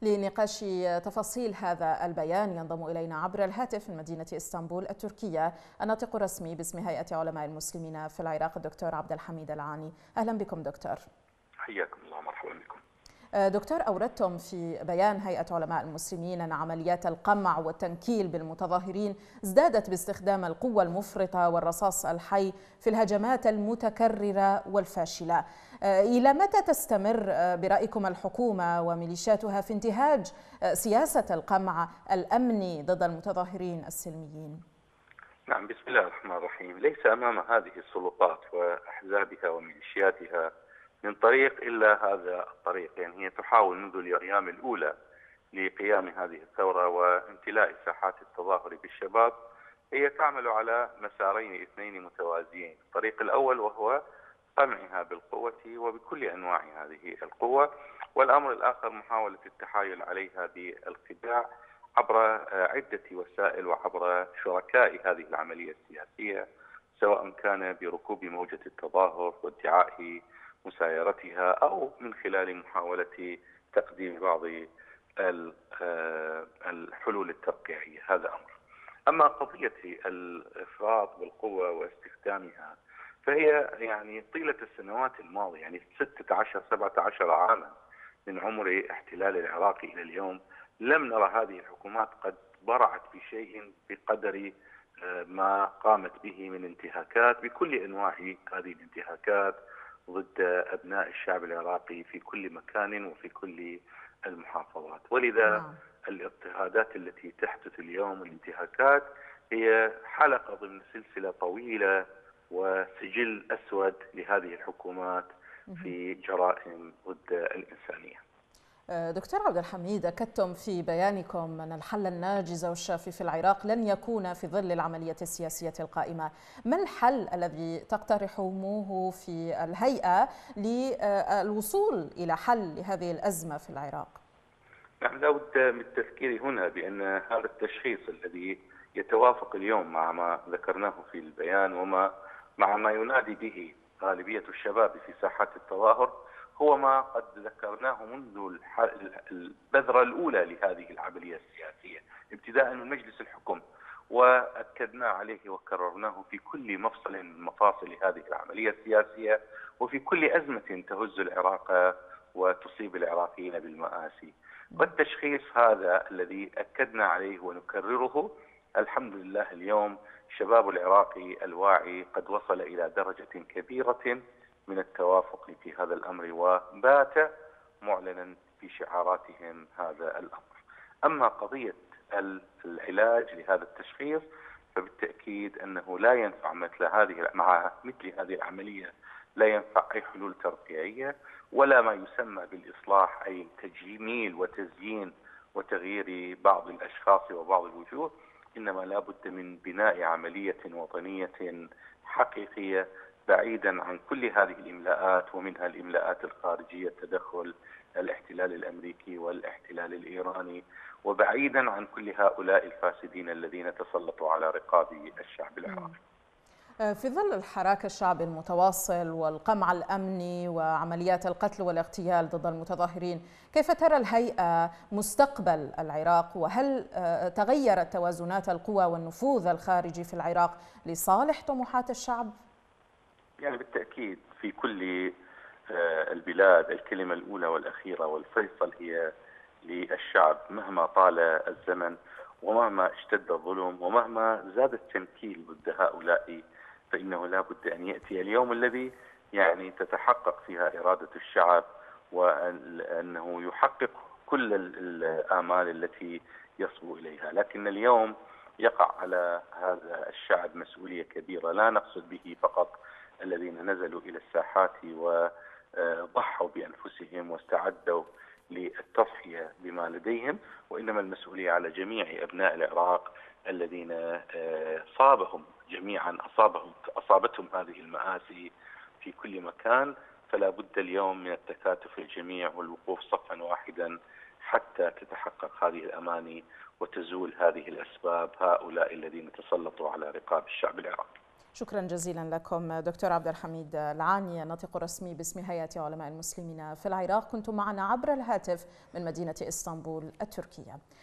لنقاش تفاصيل هذا البيان ينضم إلينا عبر الهاتف من مدينة إسطنبول التركية الناطق الرسمي باسم هيئة علماء المسلمين في العراق الدكتور عبد الحميد العاني. أهلا بكم دكتور. حياكم الله، مرحبا بكم. دكتور، أوردتم في بيان هيئة علماء المسلمين أن عمليات القمع والتنكيل بالمتظاهرين ازدادت باستخدام القوة المفرطة والرصاص الحي في الهجمات المتكررة والفاشلة. إلى متى تستمر برأيكم الحكومة وميليشياتها في انتهاج سياسة القمع الأمني ضد المتظاهرين السلميين؟ نعم، بسم الله الرحمن الرحيم. ليس أمام هذه السلطات وأحزابها وميليشياتها من طريق إلا هذا الطريق، يعني هي تحاول منذ الأيام الأولى لقيام هذه الثورة وامتلاء ساحات التظاهر بالشباب. هي تعمل على مسارين اثنين متوازيين، الطريق الأول وهو قمعها بالقوة وبكل أنواع هذه القوة، والأمر الآخر محاولة التحايل عليها بالخداع عبر عدة وسائل وعبر شركاء هذه العملية السياسية، سواء كان بركوب موجة التظاهر وادعاء مسايرتها أو من خلال محاولة تقديم بعض الحلول الترقيعية. هذا أمر. أما قضية الإفراط بالقوة واستخدامها فهي يعني طيلة السنوات الماضية، يعني 16-17 عاما من عمر احتلال العراق إلى اليوم، لم نرى هذه الحكومات قد برعت بشيء بقدر ما قامت به من انتهاكات بكل أنواع هذه الانتهاكات ضد أبناء الشعب العراقي في كل مكان وفي كل المحافظات. ولذا الاضطهادات التي تحدث اليوم والانتهاكات هي حلقة ضمن سلسلة طويلة وسجل أسود لهذه الحكومات في جرائم ضد الإنسانية. دكتور عبد الحميد، أكدتم في بيانكم أن الحل الناجز والشافي في العراق لن يكون في ظل العملية السياسية القائمة. ما الحل الذي تقترحونه في الهيئة للوصول إلى حل لهذه الأزمة في العراق؟ نعم، لا بد من التذكير هنا بأن هذا التشخيص الذي يتوافق اليوم مع ما ذكرناه في البيان مع ما ينادي به غالبية الشباب في ساحات التظاهر هو ما قد ذكرناه منذ البذرة الأولى لهذه العملية السياسية، ابتداء من مجلس الحكم، وأكدنا عليه وكررناه في كل مفصل من مفاصل هذه العملية السياسية وفي كل أزمة تهز العراق وتصيب العراقيين بالمآسي. والتشخيص هذا الذي أكدنا عليه ونكرره، الحمد لله اليوم شباب العراقي الواعي قد وصل إلى درجة كبيرة من التوافق في هذا الأمر، وبات معلنا في شعاراتهم هذا الأمر. أما قضية العلاج لهذا التشخيص فبالتأكيد أنه لا ينفع مع مثل هذه العملية لا ينفع أي حلول ترقيعية ولا ما يسمى بالإصلاح، أي تجميل وتزيين وتغيير بعض الأشخاص وبعض الوجوه، إنما لا بد من بناء عملية وطنية حقيقية بعيدا عن كل هذه الإملاءات، ومنها الإملاءات الخارجية، تدخل الاحتلال الأمريكي والاحتلال الإيراني، وبعيدا عن كل هؤلاء الفاسدين الذين تسلطوا على رقاب الشعب العراقي. في ظل الحراك الشعبي المتواصل والقمع الأمني وعمليات القتل والاغتيال ضد المتظاهرين، كيف ترى الهيئة مستقبل العراق؟ وهل تغيرت توازنات القوى والنفوذ الخارجي في العراق لصالح طموحات الشعب؟ يعني بالتأكيد في كل البلاد الكلمة الأولى والأخيرة والفيصل هي للشعب، مهما طال الزمن ومهما اشتد الظلم ومهما زاد التنكيل ضد هؤلاء، فإنه لا بد أن يأتي اليوم الذي يعني تتحقق فيها إرادة الشعب، وأنه يحقق كل الآمال التي يصبو إليها. لكن اليوم يقع على هذا الشعب مسؤولية كبيرة، لا نقصد به فقط الذين نزلوا إلى الساحات وضحوا بأنفسهم واستعدوا للتضحية بما لديهم، وإنما المسؤولية على جميع أبناء العراق الذين أصابتهم هذه المآسي في كل مكان. فلا بد اليوم من التكاتف الجميع والوقوف صفا واحدا حتى تتحقق هذه الأماني وتزول هذه الأسباب هؤلاء الذين تسلطوا على رقاب الشعب العراقي. شكرا جزيلا لكم دكتور عبد الحميد العاني، الناطق الرسمي باسم هيئة علماء المسلمين في العراق. كنتم معنا عبر الهاتف من مدينة إسطنبول التركية.